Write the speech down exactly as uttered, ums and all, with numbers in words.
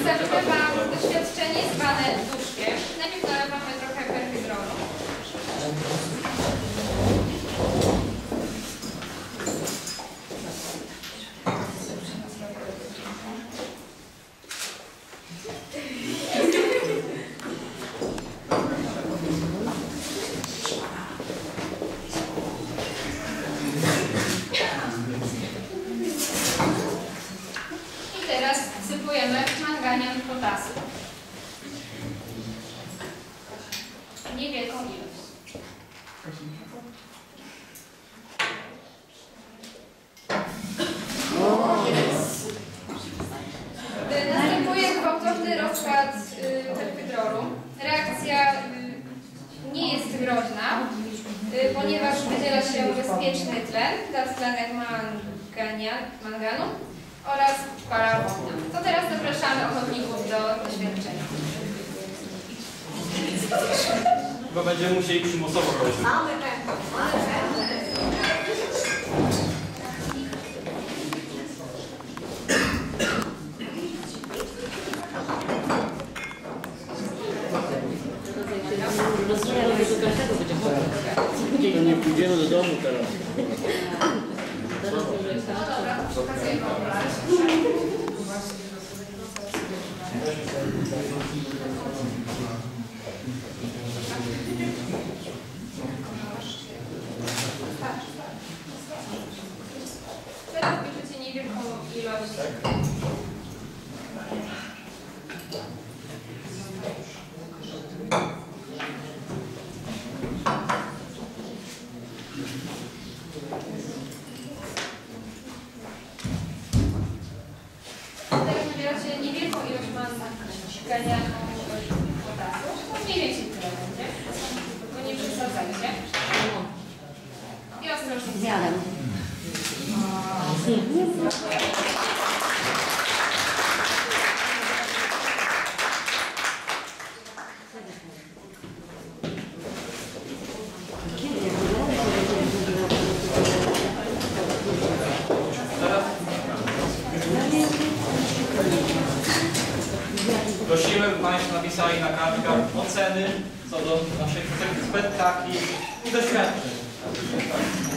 przedstawimy Wam doświadczenie zwane duszkiem. Najpierw nalewamy trochę perfidrolu. I teraz wsypujemy manganian potasu. Niewielką ilość. Następuje gwałtowny rozkład perfidrolu. Reakcja nie jest groźna, ponieważ wydziela się bezpieczny tlen, dwutlenek manganu oraz para wodna. To teraz zapraszamy ochotników do doświadczenia. Chyba będziemy musieli przymusowo robić. Mamy pewno, mamy pewno. To nie pójdziemy do domu teraz. No dobra, przekazuję wam. Teraz bierzecie niewielką ilość. Teraz nabieracie niewielką ilość manganianu potasu. To mniej więcej tyle będzie. Tylko nie przesadzajcie. I ostrożnie zjadam. Prosimy, by Państwo napisali na kartkach oceny co do naszych spektakli i doświadczeń.